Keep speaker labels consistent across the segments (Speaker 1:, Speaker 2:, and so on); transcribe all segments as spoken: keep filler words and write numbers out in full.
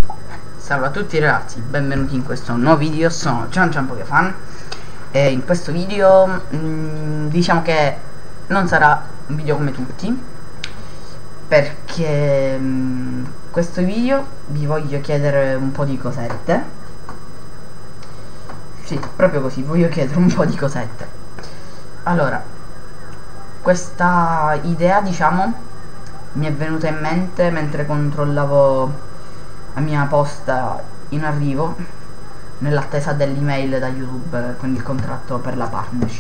Speaker 1: Salve a tutti ragazzi, benvenuti in questo nuovo video. Sono Gian Gian Pokefan e in questo video mh, diciamo che non sarà un video come tutti, perché mh, questo video vi voglio chiedere un po' di cosette. Sì, proprio così, voglio chiedere un po' di cosette. Allora, questa idea diciamo mi è venuta in mente mentre controllavo la mia posta in arrivo nell'attesa dell'email da YouTube con il contratto per la partnership.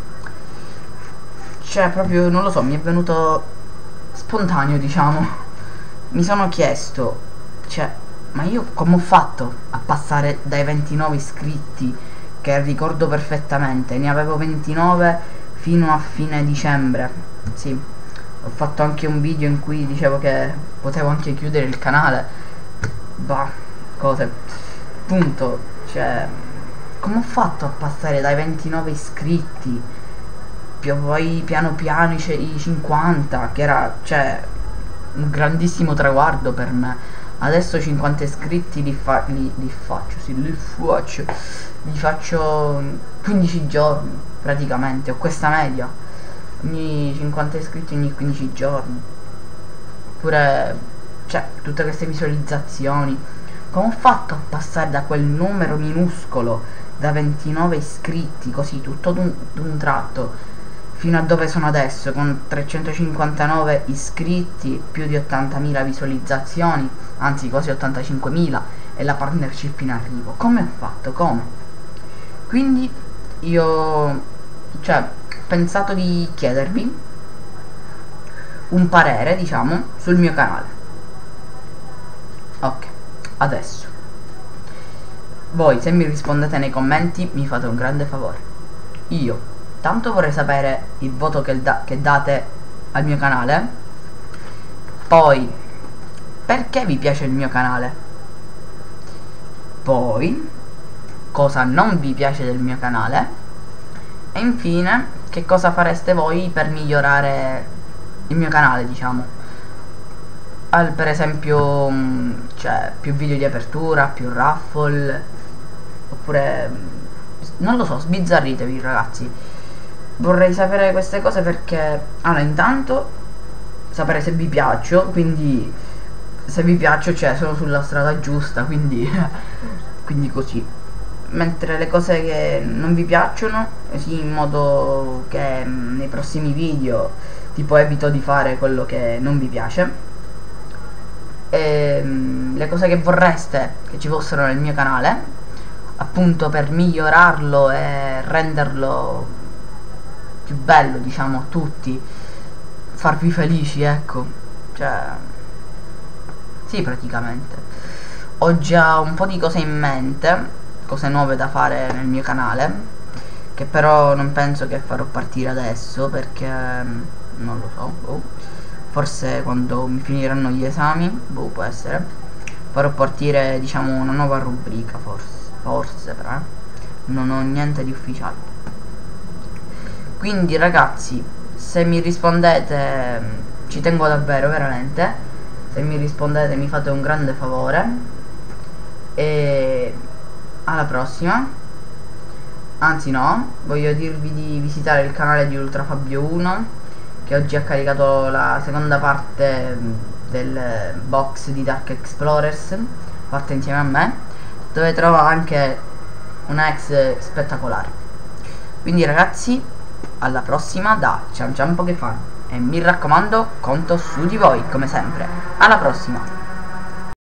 Speaker 1: Cioè proprio non lo so, mi è venuto spontaneo, diciamo. Mi sono chiesto, cioè, ma io come ho fatto a passare dai ventinove iscritti, che ricordo perfettamente, ne avevo ventinove fino a fine dicembre. Sì, ho fatto anche un video in cui dicevo che potevo anche chiudere il canale. Bah, cose. Punto. Cioè, come ho fatto a passare dai ventinove iscritti, poi piano piano i cinquanta, che era, cioè, un grandissimo traguardo per me. Adesso cinquanta iscritti li, fa li, li faccio, sì, li faccio, li faccio quindici giorni, praticamente, ho questa media. Ogni cinquanta iscritti ogni quindici giorni. Oppure, cioè, tutte queste visualizzazioni. Come ho fatto a passare da quel numero minuscolo, da ventinove iscritti, così, tutto d'un, d'un tratto, fino a dove sono adesso, con trecentocinquantanove iscritti, più di ottantamila visualizzazioni, anzi quasi ottantacinquemila, e la partnership in arrivo. Come ho fatto? Come? Quindi io, cioè, ho pensato di chiedervi un parere, diciamo, sul mio canale. Ok, adesso voi, se mi rispondete nei commenti, mi fate un grande favore. Io tanto vorrei sapere il voto che, da che date al mio canale. Poi, perché vi piace il mio canale. Poi, cosa non vi piace del mio canale. E infine, che cosa fareste voi per migliorare il mio canale, diciamo. Al, per esempio, mh, cioè, più video di apertura, più raffle, oppure, non lo so, sbizzarritevi ragazzi. Vorrei sapere queste cose perché, allora, intanto sapere se vi piaccio, quindi se vi piaccio, cioè, sono sulla strada giusta, quindi quindi così. Mentre le cose che non vi piacciono, sì, in modo che mh, nei prossimi video tipo evito di fare quello che non vi piace. E, mh, le cose che vorreste che ci fossero nel mio canale, appunto, per migliorarlo e renderlo più bello, diciamo, a tutti, farvi felici, ecco. Cioè, sì, praticamente ho già un po' di cose in mente, cose nuove da fare nel mio canale, che però non penso che farò partire adesso, perché non lo so, boh. Forse quando mi finiranno gli esami, boh, può essere, farò partire, diciamo, una nuova rubrica, forse, forse però eh. Non ho niente di ufficiale. Quindi ragazzi, se mi rispondete, ci tengo davvero, veramente, se mi rispondete mi fate un grande favore. E alla prossima. Anzi no, voglio dirvi di visitare il canale di Ultrafabio uno, che oggi ha caricato la seconda parte del box di Dark Explorers, fatta insieme a me, dove trova anche una ex spettacolare. Quindi ragazzi, alla prossima da Gian Gian Pokefan, e mi raccomando, conto su di voi come sempre. Alla prossima.